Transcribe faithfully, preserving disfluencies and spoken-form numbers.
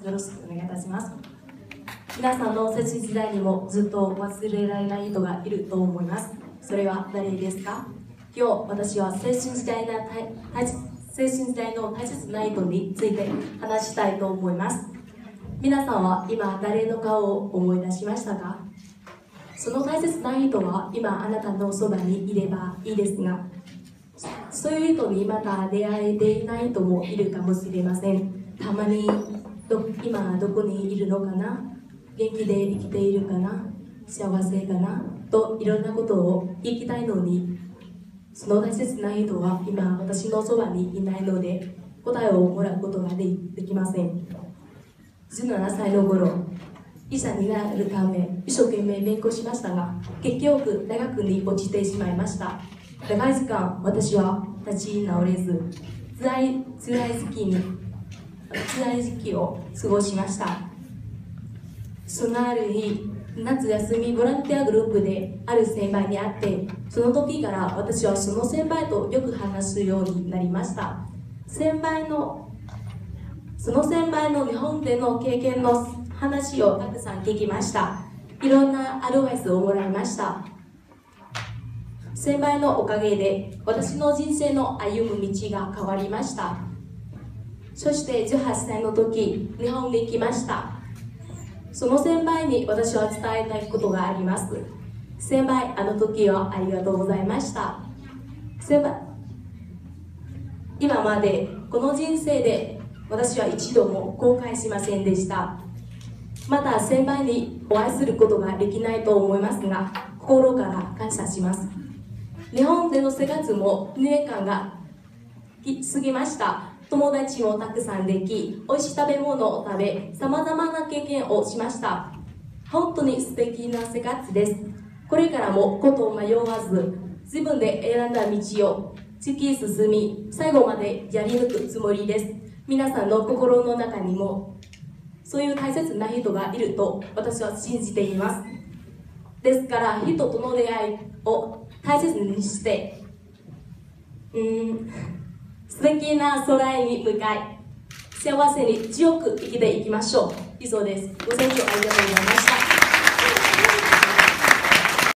よろしくお願いいたします。皆さんの青春時代にもずっと忘れられない人がいると思います。それは誰ですか？今日私は青春時代な大青春時代の大切な人について話したいと思います。皆さんは今誰の顔を思い出しましたか？その大切な人は今あなたのそばにいればいいですが、そういう人にまだ出会えていない人もいるかもしれません。たまにど今どこにいるのかな、元気で生きているかな、幸せかなといろんなことを聞きたいのに、その大切な人は今私のそばにいないので答えをもらうことができません。じゅうななさいの頃、医者になるため一生懸命勉強しましたが、結局大学に落ちてしまいました。長い時間私は立ち直れず、つらいつらい時期に辛い時期を過ごしました。そのある日、夏休みボランティアグループである先輩に会って、その時から私はその先輩とよく話すようになりました。先輩のその先輩の日本での経験の話をたくさん聞きました。いろんなアドバイスをもらいました。先輩のおかげで私の人生の歩む道が変わりました。そしてじゅうはっさいの時、日本に来ました。その先輩に私は伝えたいことがあります。先輩、あの時はありがとうございました。先輩、今までこの人生で私は一度も後悔しませんでした。また先輩にお会いすることができないと思いますが、心から感謝します。日本での生活もにねんかんが過ぎました。友達もたくさんでき、美味しい食べ物を食べ、さまざまな経験をしました。本当に素敵な生活です。これからもことを迷わず、自分で選んだ道を突き進み、最後までやり抜くつもりです。皆さんの心の中にも、そういう大切な人がいると私は信じています。ですから、人との出会いを大切にして、うーん、素敵な空に向かい、幸せに強く生きていきましょう。以上です。ご清聴ありがとうございました。